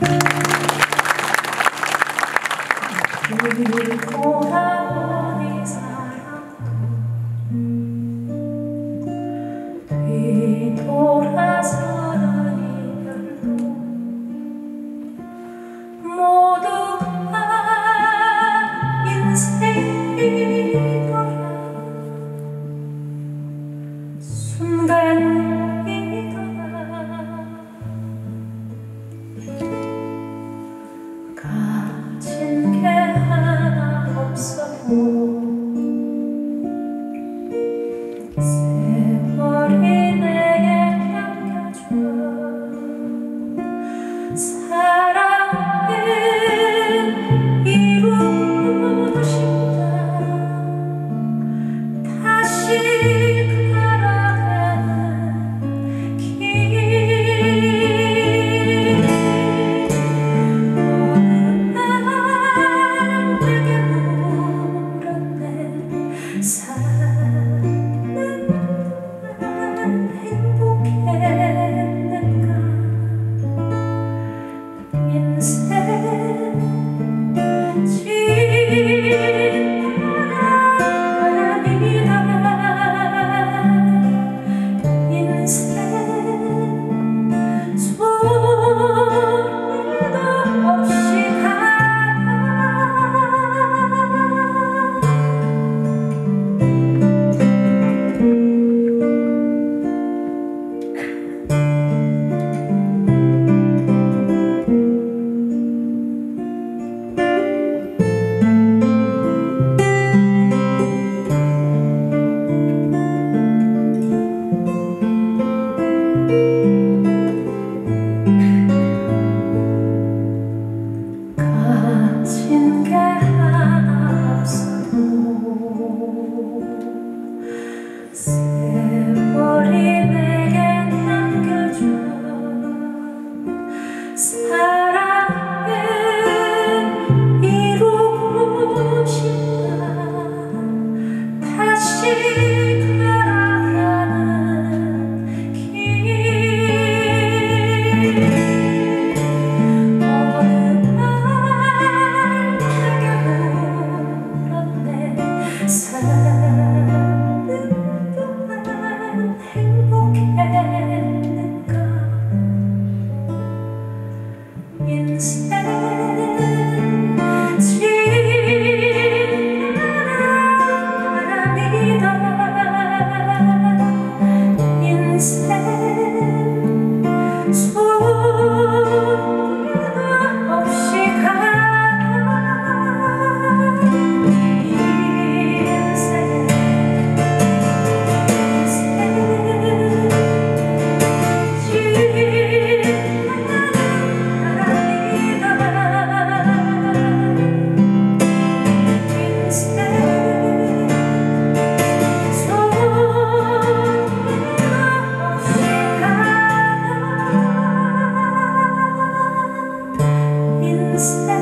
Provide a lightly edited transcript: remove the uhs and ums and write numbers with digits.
돌아오니 사랑도 뒤돌아서는 이별도 모두가 인생이더라. 순간이더라. 가진 게 하나 없어도 세월이 내게 남겨줘. 사랑은 이루고 싶다. 다시 가라가는 길. 어느 날 내게 물었네. 사는 동안 행복했는가. 인생 가진 게 하나 없어도 세월이 내게 남겨줘. 사랑은 이루고 싶다. 다시 가라가는 길. 사는 동안 행복했는가. 인생 지나간 바람이다. 인생 소리도 없이 가라. Instead